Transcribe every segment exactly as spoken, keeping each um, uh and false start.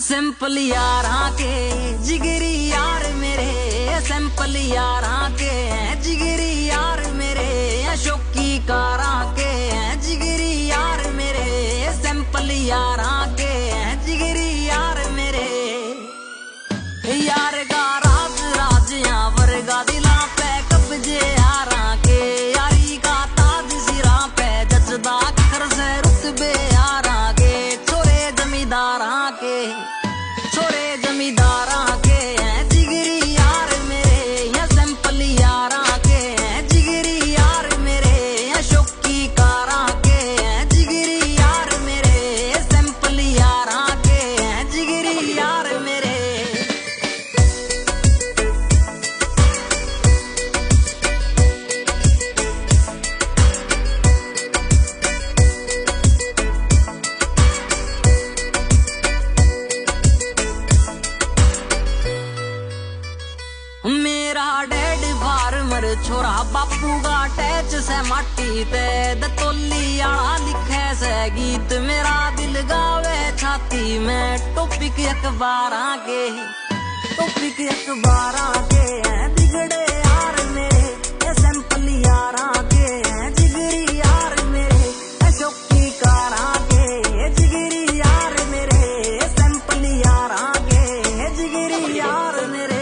Simple यारां के जिगरी यार मेरे, सिंपल यारां के जिगरी यार मेरे, शौकी कारां के जिगरी यार मेरे, सिंपल यारां के जिगरी यार मेरे। यार का राज राजिया वर्गा दिला पे कब्जे यारां के, यारी का ताज सिरा पे जचदा कर से रुतबे यारां के, छोरे जमींदारां के छोरे जमींदारां के जिगरी यार मेरे, या सिंपल यारां के जिगरी यार मेरे, या शौकी कारां के जिगरी यार मेरे, सिंपल यारां के जिगरी यार मेरे। मेरा डैड फार्मर छोरा बापू का टैच से माटी ते, दतोली आला लिखे से गीत मेरा दिल गावे छाती में। टॉपिक अखबारां के टॉपिक अखबारां के बिगड़े यार मेरे, ये सिंपल यारां के जिगरी यार मेरे, शौकी कारां के जिगरी यार मेरे, सिंपल यारां के जिगरी यार मेरे।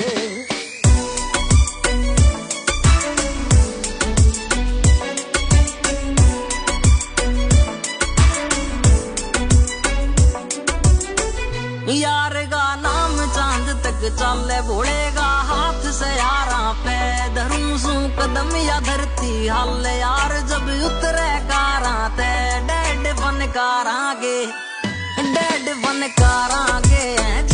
यार का नाम चांद तक चले बोलेगा हाथ से यारां पे, धरूं सू कदम या धरती हाल यार जब उतरे कारां ते, डैड फनकारां के डैड फनकारां के